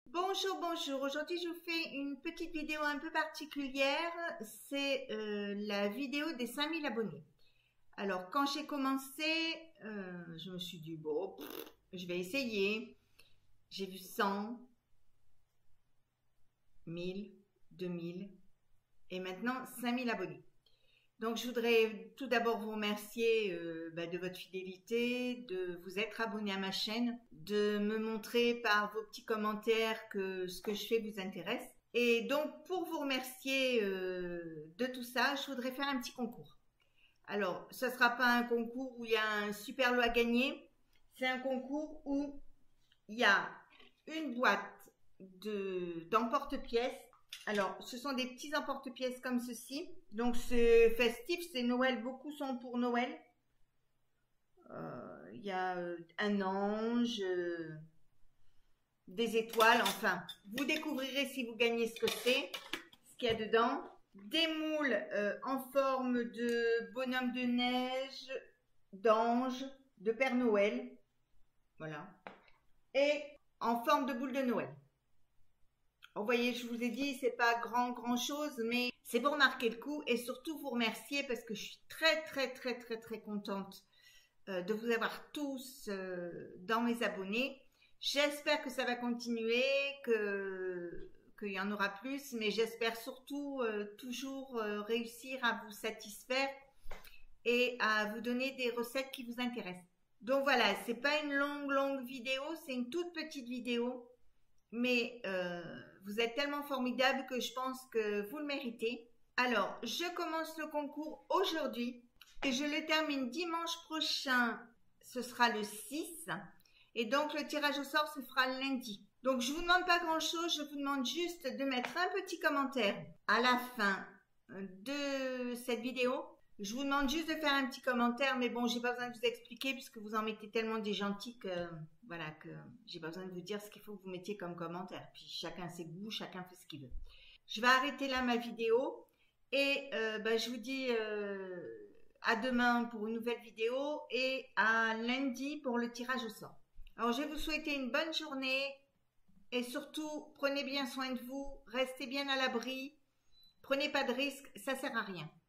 Bonjour, bonjour. Aujourd'hui, je vous fais une petite vidéo un peu particulière. C'est la vidéo des 5000 abonnés. Alors, quand j'ai commencé, je me suis dit, bon, je vais essayer. J'ai vu 100, 1000, 2000 et maintenant 5000 abonnés. Donc, je voudrais tout d'abord vous remercier de votre fidélité, de vous être abonné à ma chaîne, de me montrer par vos petits commentaires que ce que je fais vous intéresse. Et donc, pour vous remercier de tout ça, je voudrais faire un petit concours. Alors, ce ne sera pas un concours où il y a un super lot à gagner. C'est un concours où il y a une boîte d'emporte-pièces. Alors, ce sont des petits emporte-pièces comme ceci. Donc, c'est festif, c'est Noël. Beaucoup sont pour Noël. Il y a un ange, des étoiles. Enfin, vous découvrirez si vous gagnez ce que c'est, ce qu'il y a dedans. Des moules en forme de bonhomme de neige, d'ange, de Père Noël. Voilà. Et en forme de boule de Noël. Vous voyez, je vous ai dit, c'est pas grand chose, mais c'est pour marquer le coup et surtout vous remercier parce que je suis très contente de vous avoir tous dans mes abonnés. J'espère que ça va continuer, qu'il y en aura plus, mais j'espère surtout toujours réussir à vous satisfaire et à vous donner des recettes qui vous intéressent. Donc voilà, c'est pas une longue vidéo, c'est une toute petite vidéo. Mais vous êtes tellement formidable que je pense que vous le méritez. Alors, je commence le concours aujourd'hui et je le termine dimanche prochain. Ce sera le 6. Et donc, le tirage au sort se fera le lundi. Donc, je ne vous demande pas grand-chose. Je vous demande juste de mettre un petit commentaire à la fin de cette vidéo. Je vous demande juste de faire un petit commentaire, mais bon, j'ai pas besoin de vous expliquer puisque vous en mettez tellement des gentils que voilà que j'ai pas besoin de vous dire ce qu'il faut que vous mettiez comme commentaire. Puis chacun ses goûts, chacun fait ce qu'il veut. Je vais arrêter là ma vidéo et je vous dis à demain pour une nouvelle vidéo et à lundi pour le tirage au sort. Alors je vais vous souhaiter une bonne journée et surtout prenez bien soin de vous, restez bien à l'abri, prenez pas de risques, ça sert à rien.